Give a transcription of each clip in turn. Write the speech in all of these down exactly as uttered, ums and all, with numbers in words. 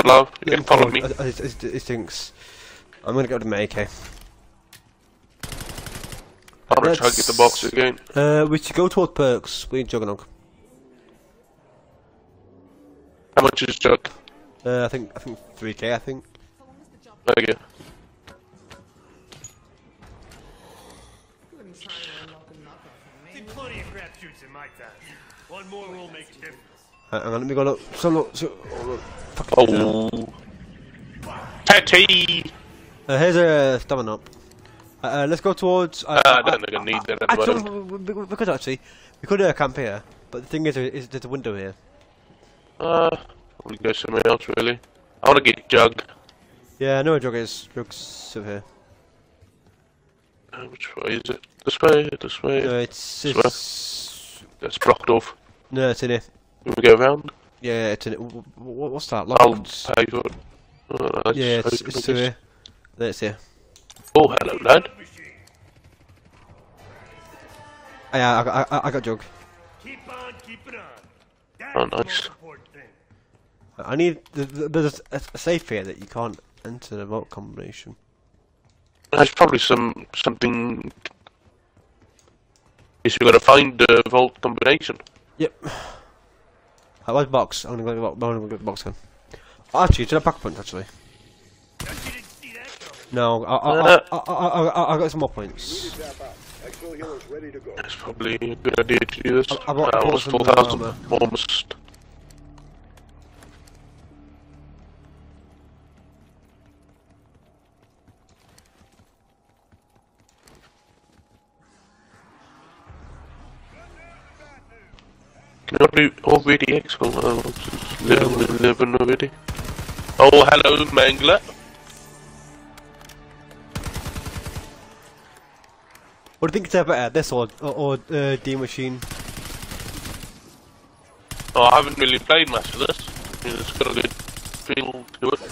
below. You can follow me. It stinks. I'm gonna go to my A K. I'm gonna try to get the box again. Uh, we should go towards perks. We need Juggernog. How much is Jug? Uh, I think I think three K. I think. Okay. Plenty of crap shoots in my time. One more will make a difference. Hang on, let me go look. So look. So, oh, oh. Tatty! Uh, here's a stamina up. Uh, uh, let's go towards. Uh, uh, I don't think I need that at the actually, moment. we, we, we could actually. We could uh, camp here, but the thing is, is there's a window here. Uh, we'll go somewhere else really. I wanna get Jug. Yeah, I know where Jug is. Jug's over here. Uh, which way is it? This way? This way? No, it's. This it's way? That's blocked off. No, it's in here. Can we go around? Yeah, it's in it. What's that? I'll Locked. pay for it. Oh, no, Yeah, it's, open, it's I through guess. here. There, it's here. Oh, hello, lad. Oh, yeah, I, got- I, I got Jug. Keep on, keep it on. That's Oh, the nice. most important thing. I need. There's a, a safe here that you can't enter the vault combination. There's probably some something. Is we gotta find the vault combination. Yep. I like box. I'm gonna go. I'm gonna go get the box again. Actually, to the pack point. Actually, Bet you didn't see that coming. no. I I I I, I, I, I got some more points. It's probably a good idea to do this. I- I bought- Uh, I bought almost some four more thousand. armor. Almost. Can I do already X? Well, uh, level eleven already. Oh, hello, Mangler. What do you think it's better, this or or, or uh, D machine? Oh, I haven't really played much of this. It's got a good feel to it.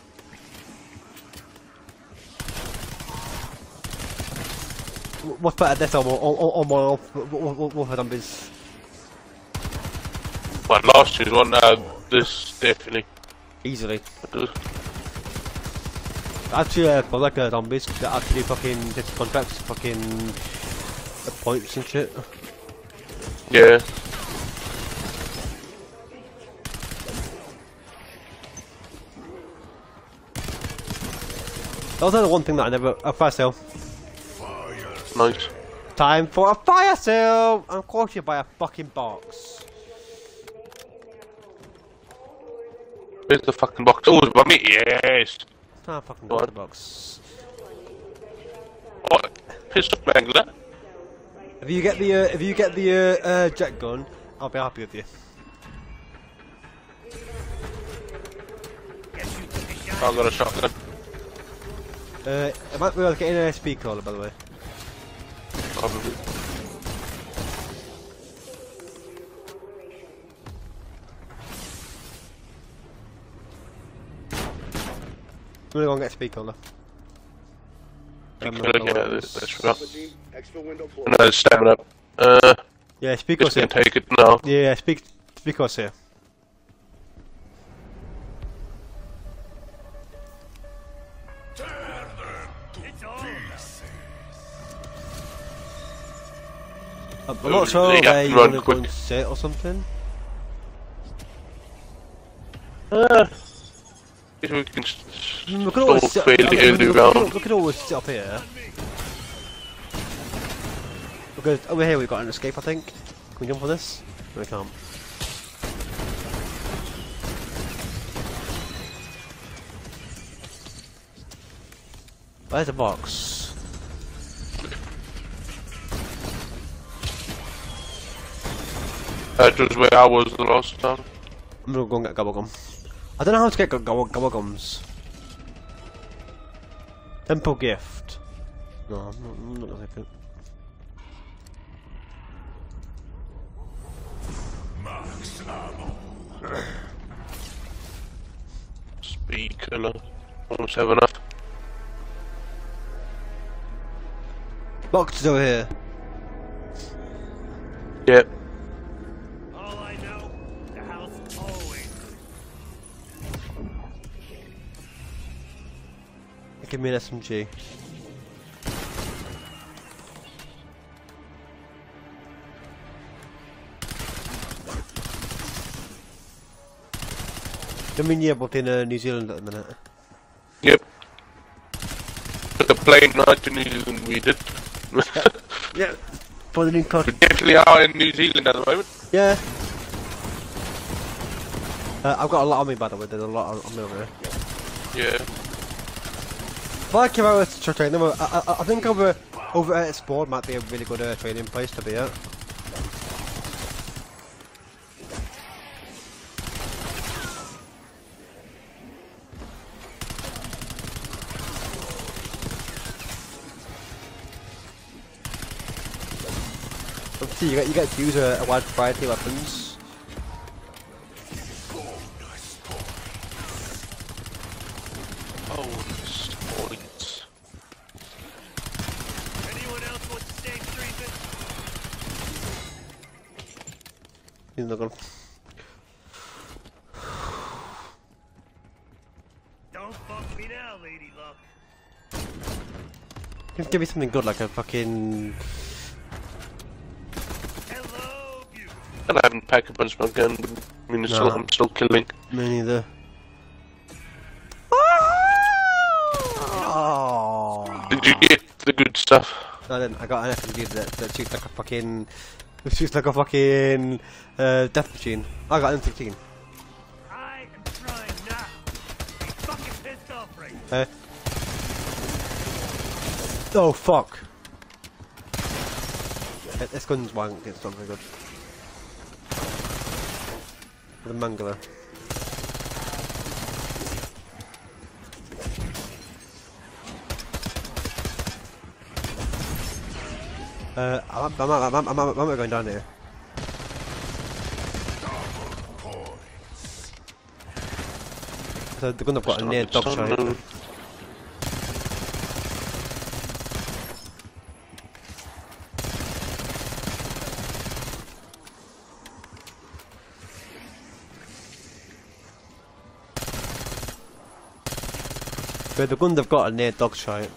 What's better, this or or or, or more Wolf Zombies? Well, last year's one, uh, this definitely. Easily. Actually, uh, I like uh, zombies that actually fucking hit contracts, fucking uh, points and shit. Yeah. That was the one thing that I never. A fire sale. Nice. Time for a fire sale! Of course you buy a fucking box. Where's the fucking box? Oh, it's by me. Yes. It's not a fucking What? box. Oh, pistol Mangler. If you get the uh, if you get the uh, uh, jet gun, I'll be happy with you. I've got a shotgun. Uh, I might be able to get in a speed caller, by the way. Probably. I'm gonna go and get a speed caller. You Um, could, no, yeah, no, this, it's- that's right. No, it's stamina. Uh, Yeah, speed just caller's gonna here. take it now. Yeah, speak speed caller's here. It's on. I'm I'm not sure Yeah, where you run want to go quick. and sit or something. Uh, if we can s- We could always stall sit. fairly I mean, early we, could, round. we could always sit up here. Because over here we've got an escape, I think. Can we jump on this? No, we can't. Where's the box? That was where I was the last time. I'm gonna go and get gum. I don't know how to get gum gums. Temple gift. No, I'm not, I'm not gonna take it. Speed killer. Almost have enough. Box is over here. Yep. All I know, the house always. give me an S M G. I mean, yeah, but in uh, New Zealand at the minute. Yep. Took a plane ride to New Zealand, we did. Yeah. For the new card. We definitely are in New Zealand at the moment. Yeah. Uh, I've got a lot on me, by the way. There's a lot on me over here. Yeah. If I came out to train them, I, I, I think over over at Sport might be a really good uh, training place to be at. See, you get you get to use a, a wide variety of weapons. Oh, points. Anyone else want to stay treason? He's not gonna. Don't fuck me now, Lady Luck. Give give me something good like a fucking. Hello, you. And I haven't packed a bunch of my gun, but I mean, it's No. still, I'm still killing. Me neither. Oh. Did you get the good stuff? No, I didn't. I got an F M G that, that shoots like a fucking. It shoots like a fucking. Uh, death machine. I got an M sixteen. I am trying now. I'm fucking pissed off right now. Uh, oh, fuck. Uh, This gun's wank, it's not very good. The Mangler. Uh, I'm, I'm, I'm, I'm, I'm, I'm, I'm going down here. So the gun I've got a near dog shot. But the gun they've got a near dog shot.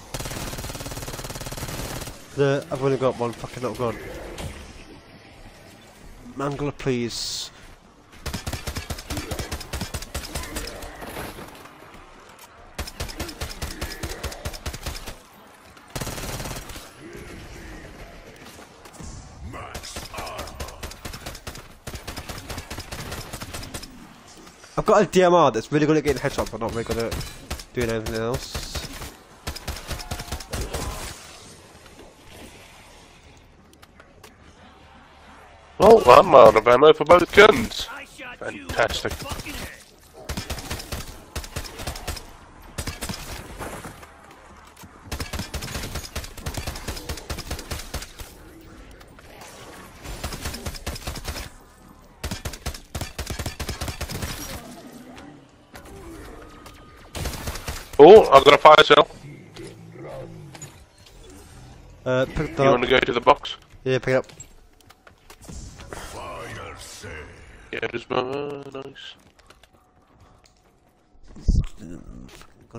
The I've only got one fucking little gun. Mangler, please. I've got a D M R that's really good at getting headshots, but not really good at doing anything else. Oh, I'm out of ammo for both guns. I shot Fantastic. you in the fucking head. Oh, I've got a fire cell. Uh, pick that You up. want to go to the box? Yeah, pick it up. Yeah, it is uh, nice. Gun.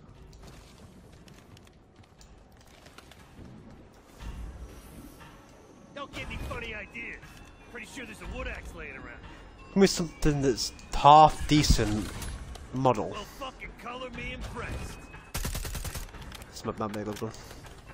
Don't give me funny ideas. Pretty sure there's a wood axe laying around. Give me something that's half decent model. Well, fucking color me impressed. It's not that big of a gun.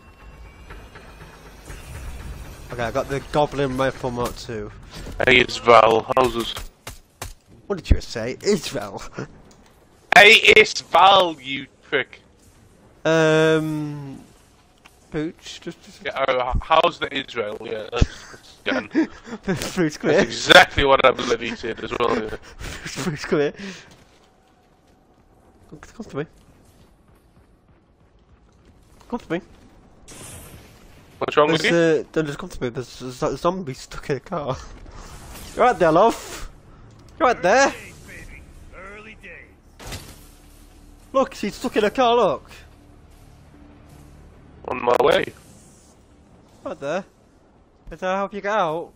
Okay, I got the Goblin Rifle Mark two. Hey, it's Val. Houses. What did you say? Israel. Hey, it's Val, you prick. um, Pooch. Just, just Yeah, uh, how's the Israel? Yeah, that's, that's, again, Fruit's that's clear. exactly what I bloody said as well. Yeah. Fruit's clear. Come come to me. Come to me. What's wrong with There's, you? uh, don't just come to me. There's a zo- zombie stuck in a car. You're right there, love. You're right there. Days, baby. Early days. Look, she's stuck in a car. Look. On my way. Right there. Can I help you get out?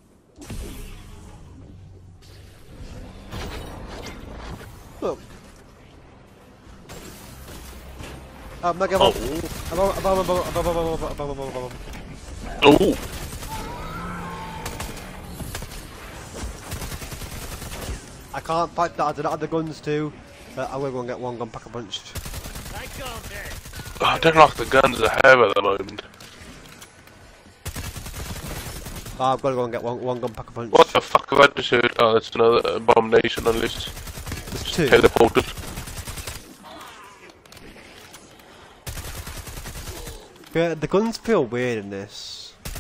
Look. Uh, Mega Oh. above, above, above, above, above, above, above, above, above. Oh. I can't fight that. I do not have the guns to. But I will go and get one gun pack a punch. I come there. Oh, I don't like the guns I have at the moment. Oh, I've got to go and get one, one gun pack a punch. What the fuck have I just heard? Oh, that's another abomination on list. There's two. Teleported. Yeah, the guns feel weird in this.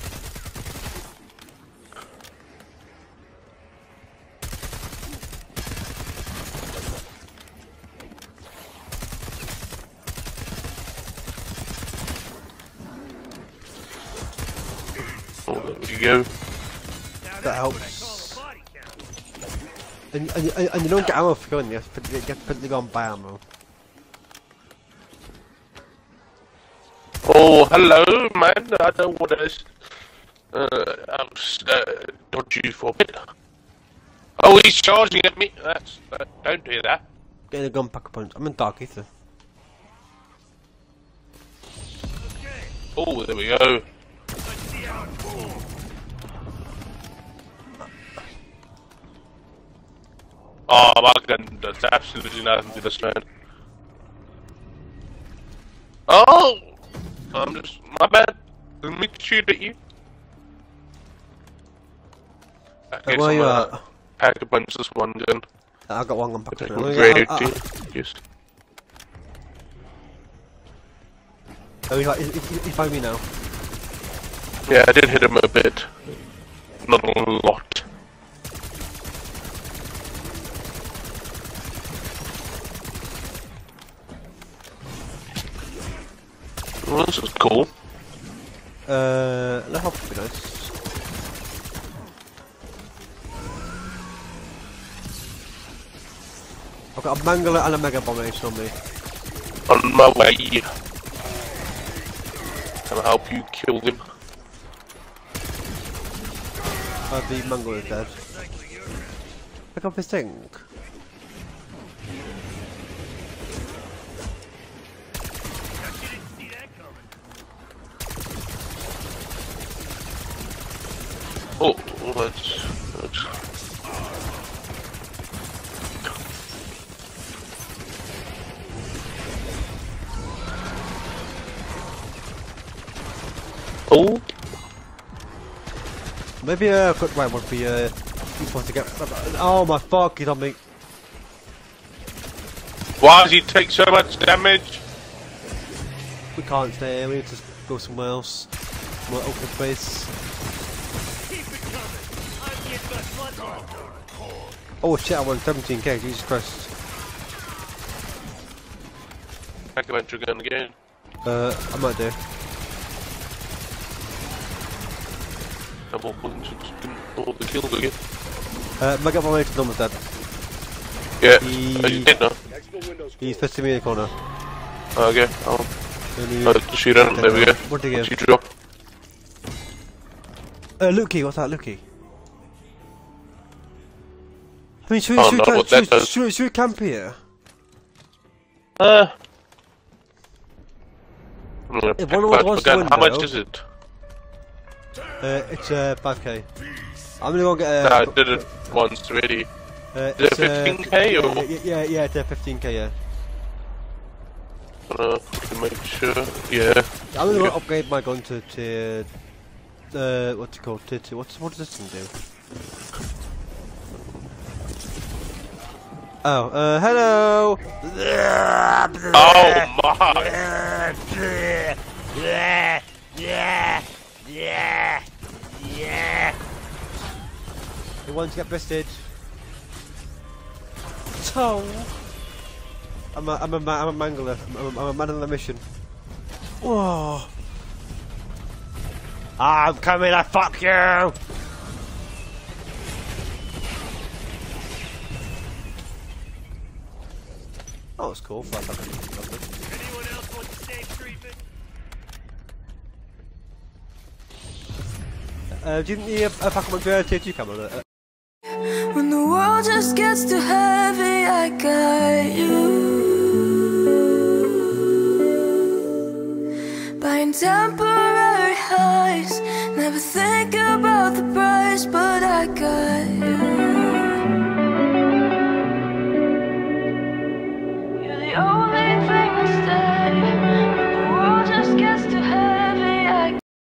Oh, there we go. Now That that's helps. what I call a body count. And, and, and, and you don't get ammo for gun, you have to, you have to go and buy ammo. Oh, hello, man. I don't want to. Uh, I'm uh, dodge you for a bit. Oh, he's charging at me. That's. Uh, don't do that. Getting a gun pack a punch. I'm in Dark Ether. Okay, Oh, there we go. let's see how it goes. Oh, my gun does absolutely nothing to this man. Oh! I'm just. My bad. Didn't mean to shoot at you. I guess Where I'm you gonna at? pack a bunch this one gun. I've got one gun pack If a I punch. can grade it Oh, to you. Yes. oh, you, you, you find me now. Yeah, I did hit him a bit. Not a lot. Well, this is cool. Uh, that help would be nice. I've got a Mangler and a Mega Abomination on me. On my way. Can I help you kill them? Uh, the Mangler is dead. Pick up his thing. Guess you didn't see that coming. Oh, let's. let's oh, Maybe a quick round would be uh, useful to get. Oh my fuck, he's on me. why does he take so much damage? We can't stay here, we need to go somewhere else. More open space. Keep it coming. I'm getting my blood on. Oh shit, I won seventeen K, Jesus Christ. Pack a bunch of gun again. Uh, I might do. Double punch all the kills again. Uh, Mega Abomination almost dead. Yeah, He- oh, you did now. He's fisting me in the corner. Okay, I'll And he, uh, shoot at him. There we go. What did he What's give? he drop? Uh, Lukey, what's that, Lukey? I mean, should we, Oh, should, we no, camp, what that should, does- should, we- should we camp here? Uh. I'm gonna If pack one back of us the gun. wants How to win, much though- is it? Uh, it's uh, five K. I'm gonna go get a... Nah, I did it once already. Uh, Is it it's, uh, fifteen K or? Yeah, yeah, yeah, it's uh, fifteen K, yeah. Uh, to make sure. Yeah. I'm gonna go upgrade my gun to tier... Uh, what's it called? Tier two. What's, what does this thing do? Oh, uh, hello! Oh my! Who wants to get bested? So... I'm a, I'm a, ma- I'm a mangler. I'm a, I'm a man on the mission. Whoa! I'm coming to fuck you! Oh, it's cool. Flat lovely. Anyone else want the same treatment? Uh, do you need a, a pack of uh, tier two camera? Uh, When the world just gets too heavy, I got you. tempo